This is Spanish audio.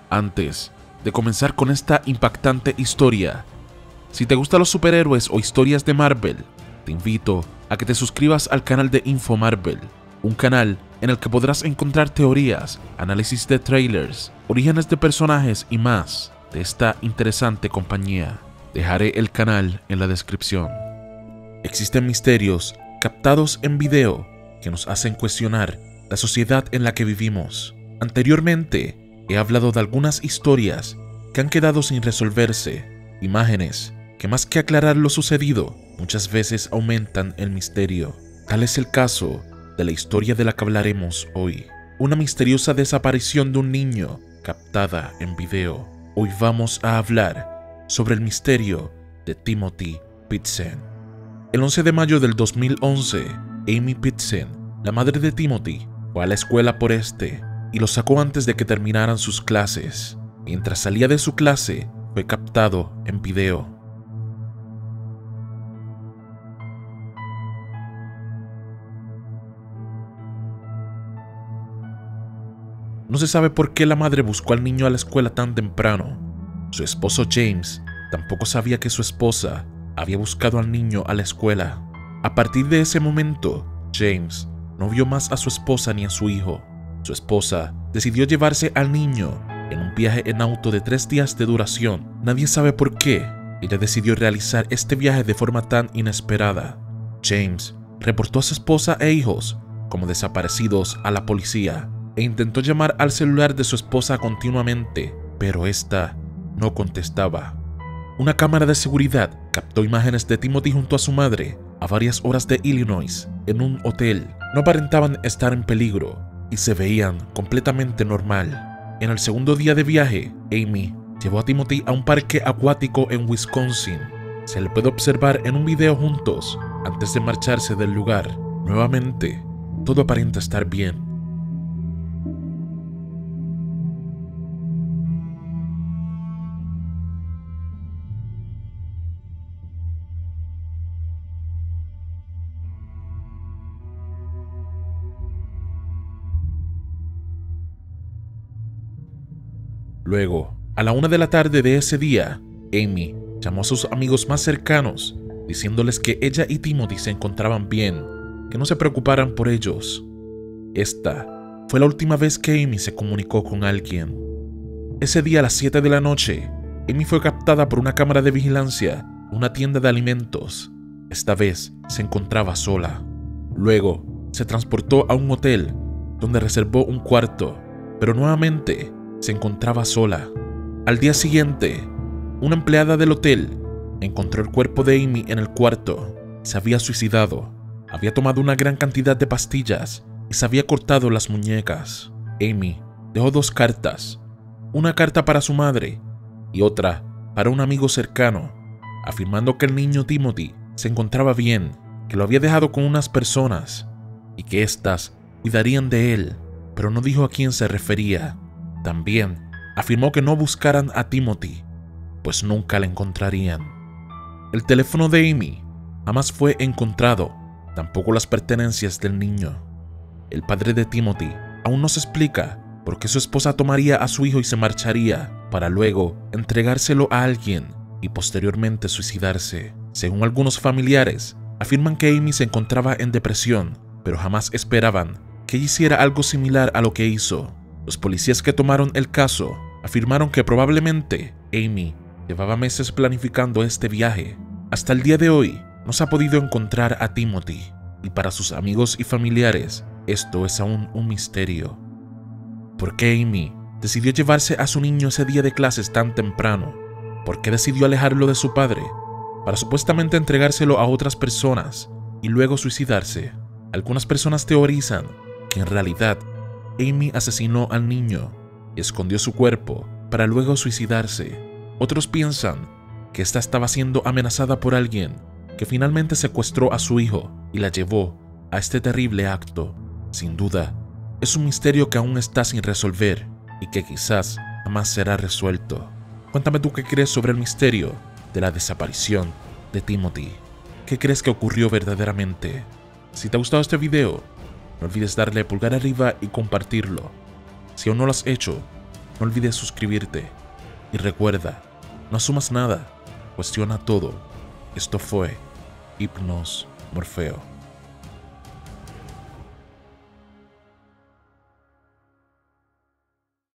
Antes de comenzar con esta impactante historia, si te gustan los superhéroes o historias de Marvel, te invito a que te suscribas al canal de Info Marvel, un canal en el que podrás encontrar teorías, análisis de trailers, orígenes de personajes y más de esta interesante compañía. Dejaré el canal en la descripción. Existen misterios captados en video que nos hacen cuestionar la sociedad en la que vivimos. Anteriormente he hablado de algunas historias que han quedado sin resolverse, imágenes que más que aclarar lo sucedido, muchas veces aumentan el misterio. Tal es el caso de la historia de la que hablaremos hoy, una misteriosa desaparición de un niño captada en video. Hoy vamos a hablar sobre el misterio de Timothy Pitzen. El 11 de mayo del 2011, Amy Pitzen, la madre de Timothy, fue a la escuela por y lo sacó antes de que terminaran sus clases. Mientras salía de su clase, fue captado en video. No se sabe por qué la madre buscó al niño a la escuela tan temprano. Su esposo James tampoco sabía que su esposa había buscado al niño a la escuela. A partir de ese momento, James no vio más a su esposa ni a su hijo. Su esposa decidió llevarse al niño en un viaje en auto de 3 días de duración. Nadie sabe por qué ella decidió realizar este viaje de forma tan inesperada. James reportó a su esposa e hijos como desaparecidos a la policía e intentó llamar al celular de su esposa continuamente, pero esta no contestaba. Una cámara de seguridad captó imágenes de Timothy junto a su madre a varias horas de Illinois en un hotel. No aparentaban estar en peligro y se veían completamente normal. En el segundo día de viaje, Amy llevó a Timothy a un parque acuático en Wisconsin. Se le puede observar en un video juntos antes de marcharse del lugar. Nuevamente, todo aparenta estar bien. Luego, a la 1 de la tarde de ese día, Amy llamó a sus amigos más cercanos, diciéndoles que ella y Timothy se encontraban bien, que no se preocuparan por ellos. Esta fue la última vez que Amy se comunicó con alguien. Ese día a las 7 de la noche, Amy fue captada por una cámara de vigilancia en una tienda de alimentos. Esta vez se encontraba sola. Luego, se transportó a un hotel, donde reservó un cuarto, pero nuevamente se encontraba sola. Al día siguiente, una empleada del hotel encontró el cuerpo de Amy en el cuarto. Se había suicidado, había tomado una gran cantidad de pastillas y se había cortado las muñecas. Amy dejó 2 cartas, una carta para su madre y otra para un amigo cercano, afirmando que el niño Timothy se encontraba bien, que lo había dejado con unas personas y que éstas cuidarían de él, pero no dijo a quién se refería. También afirmó que no buscaran a Timothy, pues nunca le encontrarían. El teléfono de Amy jamás fue encontrado, tampoco las pertenencias del niño. El padre de Timothy aún no se explica por qué su esposa tomaría a su hijo y se marcharía para luego entregárselo a alguien y posteriormente suicidarse. Según algunos familiares, afirman que Amy se encontraba en depresión, pero jamás esperaban que ella hiciera algo similar a lo que hizo. Los policías que tomaron el caso afirmaron que probablemente Amy llevaba meses planificando este viaje. Hasta el día de hoy no se ha podido encontrar a Timothy, y para sus amigos y familiares esto es aún un misterio. ¿Por qué Amy decidió llevarse a su niño ese día de clases tan temprano? ¿Por qué decidió alejarlo de su padre para supuestamente entregárselo a otras personas y luego suicidarse? Algunas personas teorizan que en realidad Amy asesinó al niño y escondió su cuerpo para luego suicidarse. Otros piensan que ésta estaba siendo amenazada por alguien que finalmente secuestró a su hijo y la llevó a este terrible acto. Sin duda, es un misterio que aún está sin resolver y que quizás jamás será resuelto. Cuéntame tú qué crees sobre el misterio de la desaparición de Timothy. ¿Qué crees que ocurrió verdaderamente? Si te ha gustado este video, no olvides darle pulgar arriba y compartirlo. Si aún no lo has hecho, No olvides suscribirte. Y recuerda, no asumas nada, cuestiona todo. Esto fue Hipnos Morfeo.